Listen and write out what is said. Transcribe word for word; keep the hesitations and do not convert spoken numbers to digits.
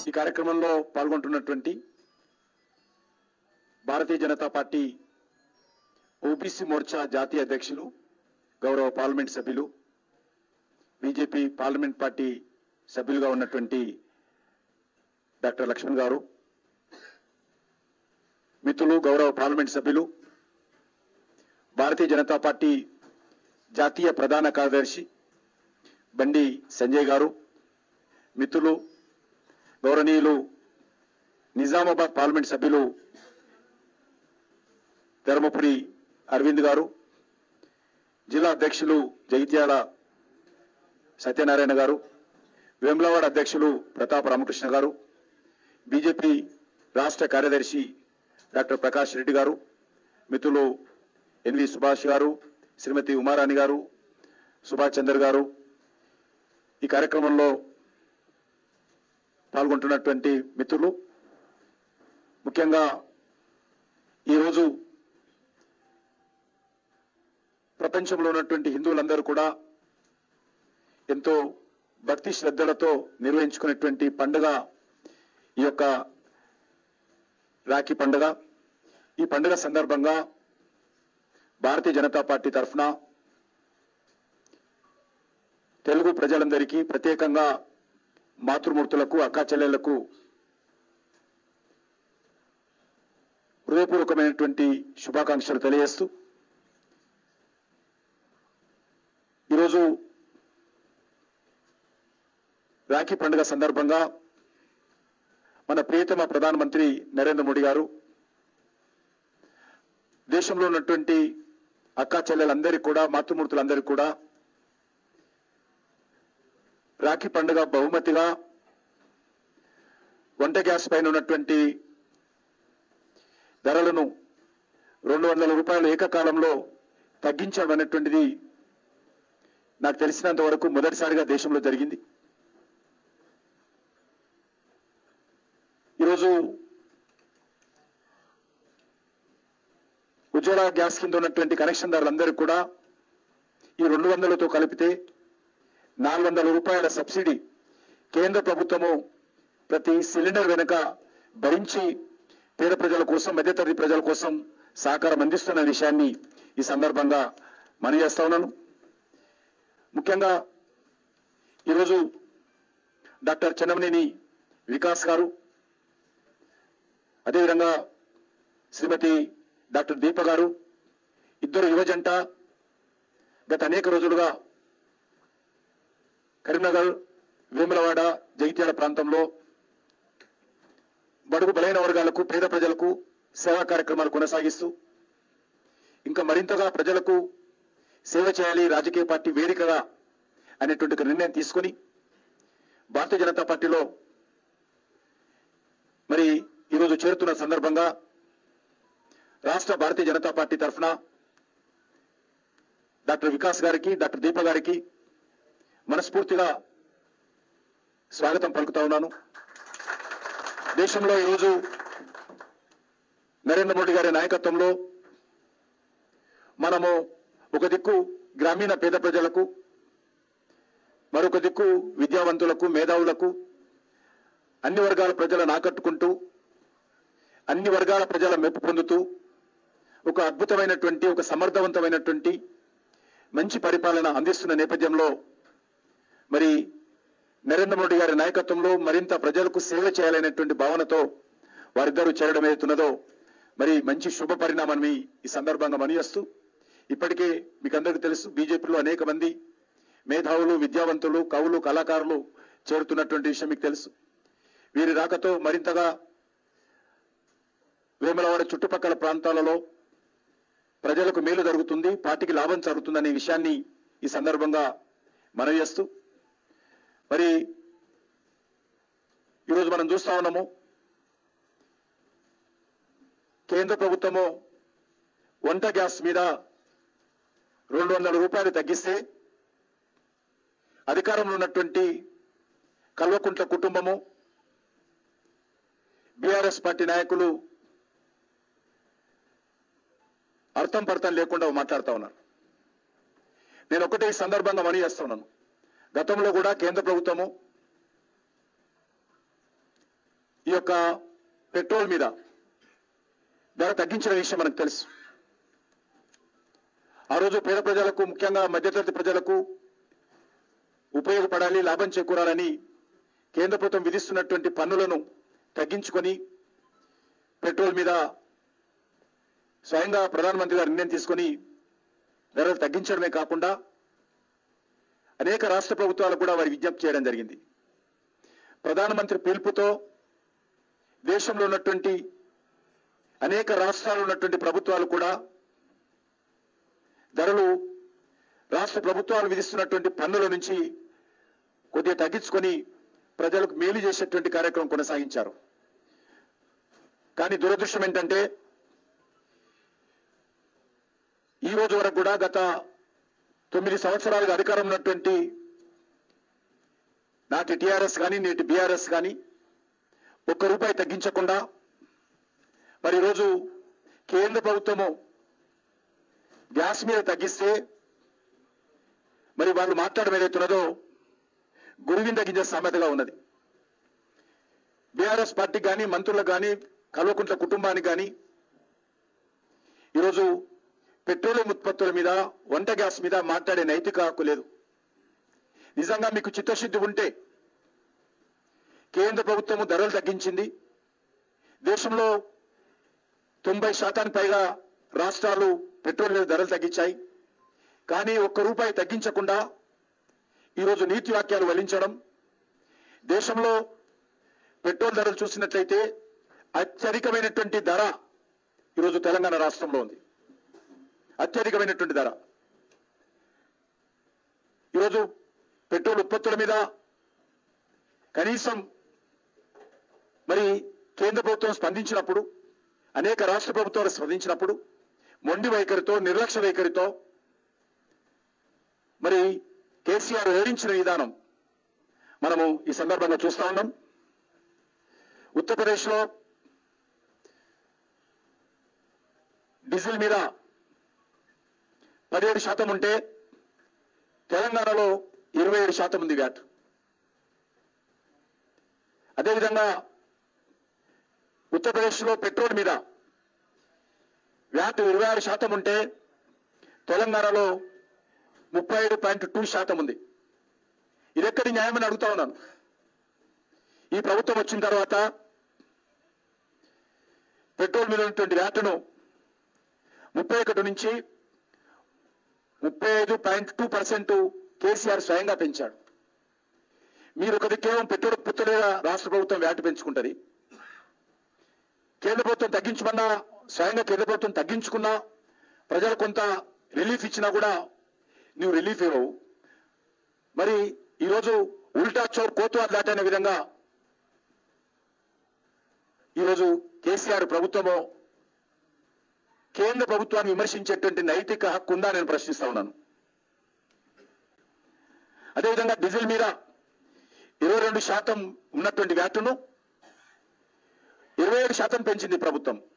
ఈ కార్యక్రమంలో పాల్గొంటున్నటువంటి భారతీయ జనతా పార్టీ ఓబీసీ మోర్చా జాతీయ అధ్యక్షులు గౌరవ పార్లమెంట్ సభ్యులు బీజేపీ పార్లమెంట్ పార్టీ సభ్యులుగా ఉన్నటువంటి డాక్టర్ లక్ష్మణ్ గారు, మిత్రులు గౌరవ పార్లమెంట్ సభ్యులు భారతీయ జనతా పార్టీ జాతీయ ప్రధాన కార్యదర్శి బండి సంజయ్ గారు, మిత్రులు గౌరవనీయులు నిజామాబాద్ పార్లమెంట్ సభ్యులు ధర్మపురి అరవింద్ గారు, జిల్లా అధ్యక్షులు జగిత్యాల సత్యనారాయణ గారు, వేములవాడ అధ్యక్షులు ప్రతాప రామకృష్ణ గారు, బీజేపీ రాష్ట్ర కార్యదర్శి డాక్టర్ ప్రకాష్ రెడ్డి గారు, మిత్రులు ఎన్వి సుభాష్ గారు, శ్రీమతి ఉమారాణి గారు, సుభాష్ చంద్ర గారు, ఈ కార్యక్రమంలో పాల్గొంటున్నటువంటి మిత్రులు, ముఖ్యంగా ఈరోజు ప్రపంచంలో ఉన్నటువంటి హిందువులందరూ కూడా ఎంతో భక్తి శ్రద్ధలతో నిర్వహించుకునేటువంటి పండుగ ఈ యొక్క రాఖీ పండుగ. ఈ పండుగ సందర్భంగా భారతీయ జనతా పార్టీ తరఫున తెలుగు ప్రజలందరికీ, ప్రత్యేకంగా మాతృమూర్తులకు, అక్కా చెల్లెళ్లకు హృదయపూర్వకమైనటువంటి శుభాకాంక్షలు తెలియజేస్తూ, ఈరోజు రాఖీ పండుగ సందర్భంగా మన ప్రియతమ ప్రధానమంత్రి నరేంద్ర మోడీ గారు దేశంలో ఉన్నటువంటి అక్కా చెల్లెలందరికీ కూడా, మాతృమూర్తులందరికీ కూడా రాఖీ పండుగ బహుమతిగా వంట గ్యాస్ పైన ఉన్నటువంటి ధరలను రెండు వందల రూపాయలు ఏకకాలంలో తగ్గించడం అనేటువంటిది నాకు తెలిసినంత వరకు మొదటిసారిగా దేశంలో జరిగింది. ఈరోజు ఉజ్వల గ్యాస్ కింద ఉన్నటువంటి కనెక్షన్దారులందరికీ కూడా ఈ రెండు వందలతో కలిపితే నాలుగు వందల రూపాయల సబ్సిడీ కేంద్ర ప్రభుత్వము ప్రతి సిలిండర్ వెనుక భరించి పేద ప్రజల కోసం, మధ్యతరగతి ప్రజల కోసం సహకారం అందిస్తున్న విషయాన్ని ఈ సందర్భంగా మనవి చేస్తా ఉన్నాను. ముఖ్యంగా ఈరోజు డాక్టర్ చెన్నమనేని వికాస్ గారు, అదేవిధంగా శ్రీమతి డాక్టర్ దీప గారు, ఇద్దరు యువజంట గత అనేక రోజులుగా కరీంనగర్, వేములవాడ, జగిత్యాల ప్రాంతంలో బడుగు బలైన వర్గాలకు, పేద ప్రజలకు సేవా కార్యక్రమాలు కొనసాగిస్తూ ఇంకా మరింతగా ప్రజలకు సేవ చేయాలి రాజకీయ పార్టీ వేదికగా అనేటువంటి నిర్ణయం తీసుకుని భారతీయ జనతా పార్టీలో మరి ఈరోజు చేరుతున్న సందర్భంగా రాష్ట్ర భారతీయ జనతా పార్టీ తరఫున డాక్టర్ వికాస్ గారికి, డాక్టర్ దీప గారికి మనస్ఫూర్తిగా స్వాగతం పలుకుతా ఉన్నాను. దేశంలో ఈరోజు నరేంద్ర మోడీ గారి నాయకత్వంలో మనము ఒక దిక్కు గ్రామీణ పేద ప్రజలకు, మరొక దిక్కు విద్యావంతులకు, మేధావులకు, అన్ని వర్గాల ప్రజలను ఆకట్టుకుంటూ అన్ని వర్గాల ప్రజల మెప్పు పొందుతూ ఒక అద్భుతమైనటువంటి, ఒక సమర్థవంతమైనటువంటి మంచి పరిపాలన అందిస్తున్న నేపథ్యంలో మరి నరేంద్ర మోడీ గారి నాయకత్వంలో మరింత ప్రజలకు సేవ చేయాలనేటువంటి భావనతో వారిద్దరూ చేరడం ఏదైతున్నదో మరి మంచి శుభ పరిణామాన్ని ఈ సందర్భంగా మనయేస్తూ, ఇప్పటికే మీకు అందరికీ తెలుసు బీజేపీలో అనేక మంది మేధావులు, విద్యావంతులు, కవులు, కళాకారులు చేరుతున్నటువంటి విషయం మీకు తెలుసు. వీరి రాకతో మరింతగా వేములవాడ చుట్టుపక్కల ప్రాంతాలలో ప్రజలకు మేలు జరుగుతుంది, పార్టీకి లాభం జరుగుతుందనే విషయాన్ని ఈ సందర్భంగా మనవి చేస్తూ, మరి ఈరోజు మనం చూస్తా ఉన్నాము కేంద్ర ప్రభుత్వము వంట గ్యాస్ మీద రెండు వందల రూపాయలు తగ్గిస్తే అధికారంలో ఉన్నటువంటి కల్వకుంట్ల కుటుంబము, బీఆర్ఎస్ పార్టీ నాయకులు అర్థం పర్థం లేకుండా మాట్లాడుతూ ఉన్నారు. నేను ఒకటే ఈ సందర్భంగా మనవి చేస్తున్నాను, గతంలో కూడా కేంద్ర ప్రభుత్వము ఈ యొక్క పెట్రోల్ మీద ధర తగ్గించిన విషయం మనకు తెలుసు. ఆ రోజు పేద ప్రజలకు, ముఖ్యంగా మధ్యతరగతి ప్రజలకు ఉపయోగపడాలి, లాభం చేకూరాలని కేంద్ర ప్రభుత్వం విధిస్తున్నటువంటి పన్నులను తగ్గించుకొని పెట్రోల్ మీద స్వయంగా ప్రధానమంత్రి గారు నిర్ణయం తీసుకొని ధరలు తగ్గించడమే కాకుండా అనేక రాష్ట్ర ప్రభుత్వాలు కూడా వారి విజ్ఞప్తి చేయడం జరిగింది. ప్రధానమంత్రి పిలుపుతో దేశంలో ఉన్నటువంటి అనేక రాష్ట్రాల్లో ఉన్నటువంటి ప్రభుత్వాలు కూడా ధరలు రాష్ట్ర ప్రభుత్వాలు విధిస్తున్నటువంటి పన్నుల నుంచి కొద్దిగా తగ్గించుకొని ప్రజలకు మేలు చేసేటువంటి కార్యక్రమం కొనసాగించారు. కానీ దురదృష్టం ఏంటంటే ఈ రోజు వరకు కూడా గత తొమ్మిది సంవత్సరాలుగా అధికారం ఉన్నటువంటి నాటి టీఆర్ఎస్ కానీ నేటి బీఆర్ఎస్ కానీ ఒక్క రూపాయి తగ్గించకుండా మరి ఈరోజు కేంద్ర ప్రభుత్వము గ్యాస్ మీద తగ్గిస్తే మరి వాళ్ళు మాట్లాడడం ఏదైతున్నదో గురువింద గింజ సామెతగా ఉన్నది. బీఆర్ఎస్ పార్టీకి కానీ మంత్రులకు కానీ కల్వకుంట్ల కుటుంబానికి కానీ ఈరోజు పెట్రోలియం ఉత్పత్తుల మీద, వంట గ్యాస్ మీద మాట్లాడే నైతిక హక్కు లేదు. నిజంగా మీకు చిత్తశుద్ధి ఉంటే కేంద్ర ప్రభుత్వము ధరలు తగ్గించింది. దేశంలో తొంభై శాతానికి పైగా రాష్ట్రాలు పెట్రోల్ మీద ధరలు తగ్గించాయి. కానీ ఒక్క రూపాయి తగ్గించకుండా ఈరోజు నీతి వాక్యాలు వల్లించడం, దేశంలో పెట్రోల్ ధరలు చూసినట్లయితే అత్యధికమైనటువంటి ధర ఈరోజు తెలంగాణ రాష్ట్రంలో ఉంది. అత్యధికమైనటువంటి ధర. ఈరోజు పెట్రోల్ ఉత్పత్తుల మీద కనీసం మరి కేంద్ర ప్రభుత్వం స్పందించినప్పుడు, అనేక రాష్ట్ర ప్రభుత్వాలు స్పందించినప్పుడు మొండి వైఖరితో, నిర్లక్ష్య వైఖరితో మరి కేసీఆర్ వివరించిన విధానం మనము ఈ సందర్భంగా చూస్తా ఉన్నాం. ఉత్తరప్రదేశ్లో డీజిల్ మీద పదిహేడు శాతం ఉంటే తెలంగాణలో ఇరవై ఏడు శాతం ఉంది వ్యాట్. అదేవిధంగా ఉత్తరప్రదేశ్లో పెట్రోల్ మీద వ్యాట్ ఇరవై ఆరు శాతం ఉంటే తెలంగాణలో ముప్పై ఏడు పాయింట్ టూ శాతం ఉంది. ఇది ఎక్కడి న్యాయమని అడుగుతా ఉన్నాను. ఈ ప్రభుత్వం వచ్చిన తర్వాత పెట్రోల్ మీద ఉన్నటువంటి వ్యాట్ను ముప్పై ఒకటి నుంచి ముప్పై ఐదు పాయింట్ టూ పర్సెంట్ కేసీఆర్ స్వయంగా పెంచాడు. మీరు ఒక కేవలం పెట్రోల్ ఉత్పత్తులుగా రాష్ట్ర ప్రభుత్వం వ్యాట్ పెంచుకుంటుంది. కేంద్ర ప్రభుత్వం తగ్గించమన్నా, స్వయంగా కేంద్ర ప్రభుత్వం తగ్గించుకున్నా, ప్రజలు కొంత రిలీఫ్ ఇచ్చినా కూడా నువ్వు రిలీఫ్ ఇవ్వవు. మరి ఈరోజు ఉల్టా చోర్ కోత్వాల్ దాటనే విధంగా ఈరోజు కేసీఆర్ ప్రభుత్వము కేంద్ర ప్రభుత్వాన్ని విమర్శించేటువంటి నైతిక హక్కు ఉందా నేను ప్రశ్నిస్తా ఉన్నాను. అదేవిధంగా డీజిల్ మీద ఇరవై రెండు శాతం ఉన్నటువంటి వ్యాటును ఇరవై ఏడు శాతం పెంచింది ప్రభుత్వం.